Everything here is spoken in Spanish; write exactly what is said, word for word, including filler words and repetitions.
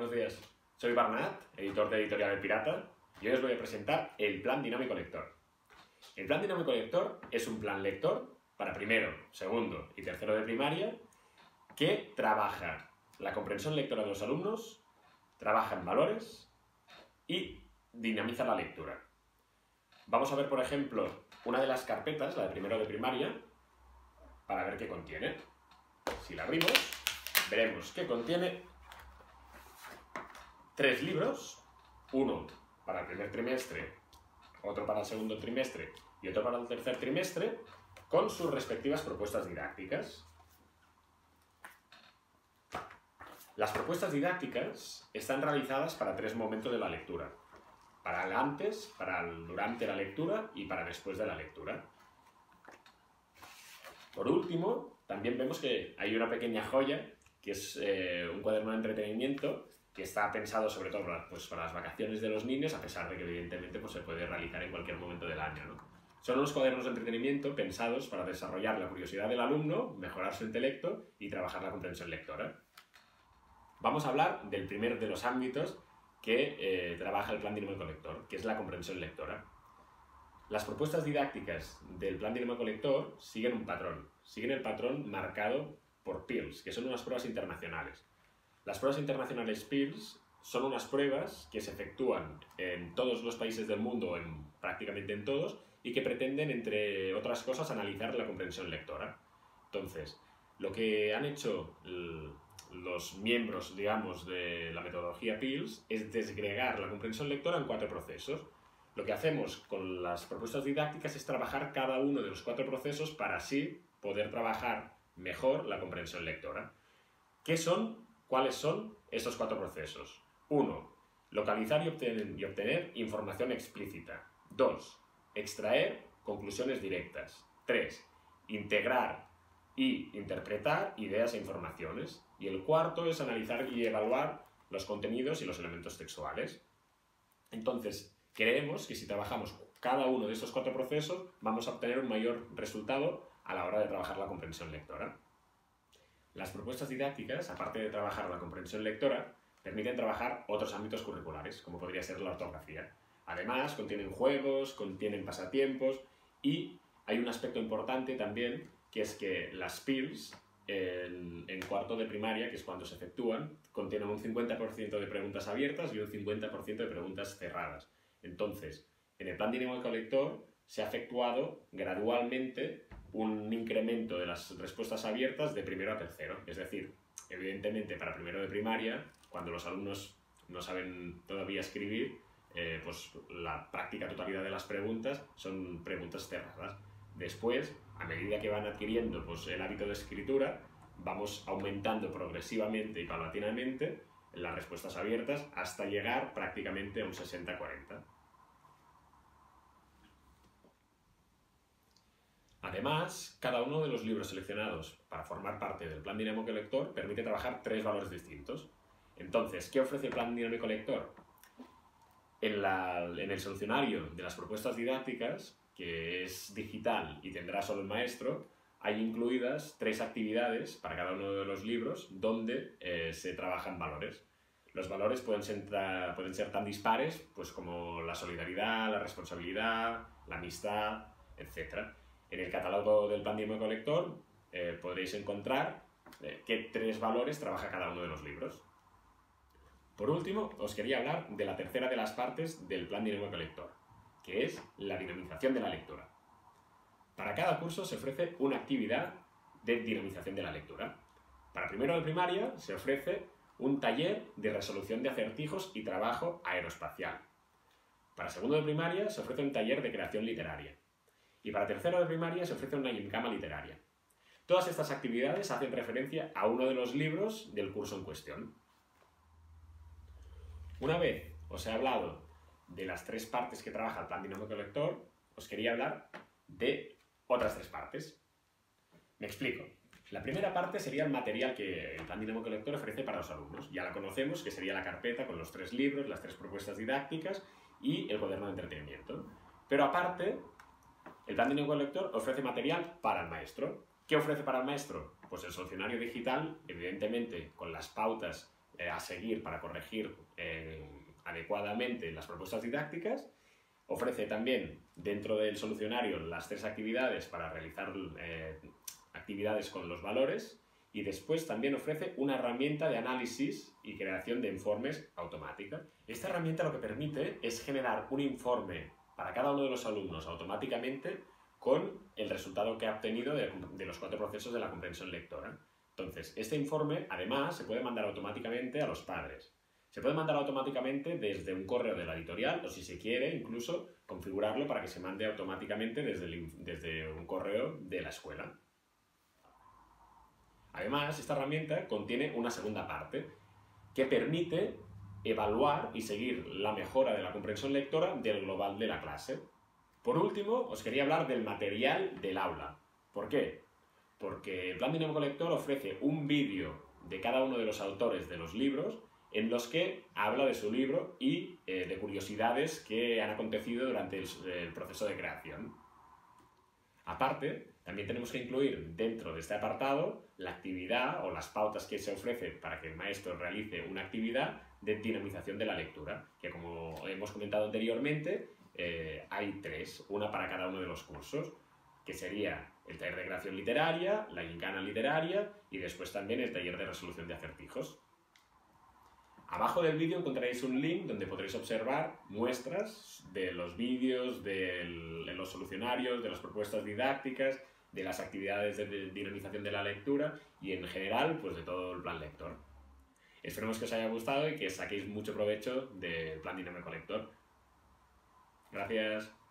buenos días. Soy Barnat, editor de Editorial El Pirata, y hoy os voy a presentar el Plan Dinámico Lector. El Plan Dinámico Lector es un plan lector para primero, segundo y tercero de primaria que trabaja la comprensión lectora de los alumnos, trabaja en valores y dinamiza la lectura. Vamos a ver, por ejemplo, una de las carpetas, la de primero de primaria, para ver qué contiene. Si la abrimos, veremos que contiene tres libros, uno para el primer trimestre, otro para el segundo trimestre y otro para el tercer trimestre, con sus respectivas propuestas didácticas. Las propuestas didácticas están realizadas para tres momentos de la lectura: para el antes, para el durante la lectura y para después de la lectura. Por último, también vemos que hay una pequeña joya, que es eh, un cuaderno de entretenimiento que está pensado sobre todo para, pues, para las vacaciones de los niños, a pesar de que evidentemente pues, se puede realizar en cualquier momento del año, ¿no? Son unos cuadernos de entretenimiento pensados para desarrollar la curiosidad del alumno, mejorar su intelecto y trabajar la comprensión lectora. Vamos a hablar del primer de los ámbitos que eh, trabaja el Plan Dinámico Lector, que es la comprensión lectora. Las propuestas didácticas del Plan Dinámico Lector siguen un patrón, siguen el patrón marcado por Pearls, que son unas pruebas internacionales. Las pruebas internacionales Pearls son unas pruebas que se efectúan en todos los países del mundo, en, prácticamente en todos, y que pretenden, entre otras cosas, analizar la comprensión lectora. Entonces, lo que han hecho los miembros, digamos, de la metodología Pearls es desgregar la comprensión lectora en cuatro procesos. Lo que hacemos con las propuestas didácticas es trabajar cada uno de los cuatro procesos para así poder trabajar mejor la comprensión lectora. ¿Qué son? ¿Cuáles son esos cuatro procesos? uno. Localizar y obtener, y obtener información explícita. dos. Extraer conclusiones directas. tres. Integrar y interpretar ideas e informaciones. Y el cuarto es analizar y evaluar los contenidos y los elementos textuales. Entonces, creemos que si trabajamos cada uno de estos cuatro procesos, vamos a obtener un mayor resultado a la hora de trabajar la comprensión lectora. Las propuestas didácticas, aparte de trabajar la comprensión lectora, permiten trabajar otros ámbitos curriculares, como podría ser la ortografía. Además, contienen juegos, contienen pasatiempos y hay un aspecto importante también, que es que las Pearls, en, en cuarto de primaria, que es cuando se efectúan, contienen un cincuenta por ciento de preguntas abiertas y un cincuenta por ciento de preguntas cerradas. Entonces, en el Plan Dinámico Lector se ha efectuado gradualmente un incremento de las respuestas abiertas de primero a tercero. Es decir, evidentemente para primero de primaria, cuando los alumnos no saben todavía escribir, eh, pues la práctica totalidad de las preguntas son preguntas cerradas. Después, a medida que van adquiriendo pues, el hábito de escritura, vamos aumentando progresivamente y paulatinamente las respuestas abiertas hasta llegar prácticamente a un sesenta cuarenta. Además, cada uno de los libros seleccionados para formar parte del Plan Dinámico Lector permite trabajar tres valores distintos. Entonces, ¿qué ofrece el Plan Dinámico Lector? En, la, en el solucionario de las propuestas didácticas, que es digital y tendrá solo el maestro, hay incluidas tres actividades para cada uno de los libros donde eh, se trabajan valores. Los valores pueden ser, pueden ser tan dispares pues, como la solidaridad, la responsabilidad, la amistad, etcétera. En el catálogo del Plan Dinámico Lector eh, podréis encontrar eh, qué tres valores trabaja cada uno de los libros. Por último, os quería hablar de la tercera de las partes del Plan Dinámico Lector, que es la dinamización de la lectura. Para cada curso se ofrece una actividad de dinamización de la lectura. Para primero de primaria se ofrece un taller de resolución de acertijos y trabajo aeroespacial. Para segundo de primaria se ofrece un taller de creación literaria. Y para tercero de primaria se ofrece una gincama literaria. Todas estas actividades hacen referencia a uno de los libros del curso en cuestión. Una vez os he hablado de las tres partes que trabaja el Plan Dinámico Lector, os quería hablar de otras tres partes. Me explico. La primera parte sería el material que el Plan Dinámico Lector ofrece para los alumnos. Ya la conocemos, que sería la carpeta con los tres libros, las tres propuestas didácticas y el cuaderno de entretenimiento. Pero aparte, el Plan Dinámico Lector ofrece material para el maestro. ¿Qué ofrece para el maestro? Pues el solucionario digital, evidentemente con las pautas eh, a seguir para corregir eh, adecuadamente las propuestas didácticas. Ofrece también dentro del solucionario las tres actividades para realizar eh, actividades con los valores, y después también ofrece una herramienta de análisis y creación de informes automática. Esta herramienta lo que permite es generar un informe para cada uno de los alumnos automáticamente con el resultado que ha obtenido de, de los cuatro procesos de la comprensión lectora. Entonces, este informe además se puede mandar automáticamente a los padres. Se puede mandar automáticamente desde un correo de la editorial, o si se quiere incluso configurarlo para que se mande automáticamente desde, el, desde un correo de la escuela. Además, esta herramienta contiene una segunda parte que permite evaluar y seguir la mejora de la comprensión lectora del global de la clase. Por último, os quería hablar del material del aula. ¿Por qué? Porque el Plan Dinámico Lector ofrece un vídeo de cada uno de los autores de los libros en los que habla de su libro y eh, de curiosidades que han acontecido durante el, el proceso de creación. Aparte, también tenemos que incluir dentro de este apartado la actividad o las pautas que se ofrece para que el maestro realice una actividad de dinamización de la lectura, que como hemos comentado anteriormente, eh, hay tres, una para cada uno de los cursos, que sería el taller de creación literaria, la gincana literaria y después también el taller de resolución de acertijos. Abajo del vídeo encontraréis un link donde podréis observar muestras de los vídeos, de los solucionarios, de las propuestas didácticas, de las actividades de dinamización de la lectura y en general pues de todo el plan lector. Esperemos que os haya gustado y que saquéis mucho provecho del Plan Dinámico Lector. Gracias.